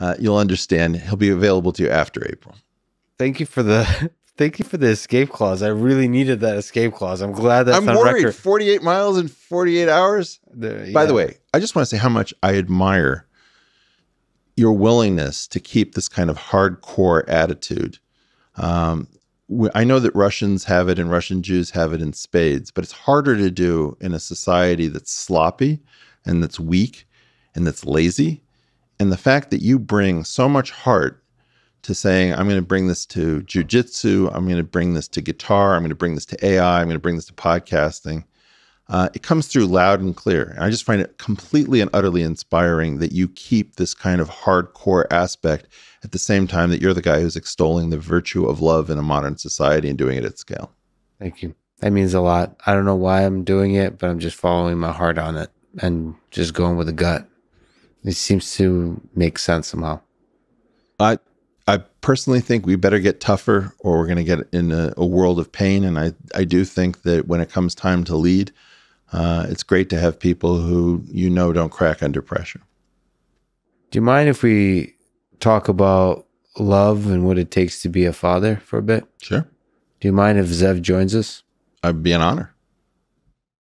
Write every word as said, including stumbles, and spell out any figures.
uh, you'll understand. He'll be available to you after April. Thank you for the thank you for the escape clause. I really needed that escape clause. I'm glad that's I'm on worried. record. forty-eight miles in forty-eight hours. The, yeah. By the way, I just want to say how much I admire your willingness to keep this kind of hardcore attitude. Um, I know that Russians have it and Russian Jews have it in spades, but it's harder to do in a society that's sloppy and that's weak and that's lazy. And the fact that you bring so much heart to saying, I'm going to bring this to jujitsu, I'm going to bring this to guitar, I'm going to bring this to A I, I'm going to bring this to podcasting, uh, it comes through loud and clear. And I just find it completely and utterly inspiring that you keep this kind of hardcore aspect at the same time that you're the guy who's extolling the virtue of love in a modern society and doing it at scale. Thank you. That means a lot. I don't know why I'm doing it, but I'm just following my heart on it and just going with the gut. It seems to make sense somehow. I I personally think we better get tougher or we're going to get in a, a world of pain. And I, I do think that when it comes time to lead, uh, it's great to have people who you know don't crack under pressure. Do you mind if we talk about love and what it takes to be a father for a bit? Sure. Do you mind if Zev joins us? I'd be an honor.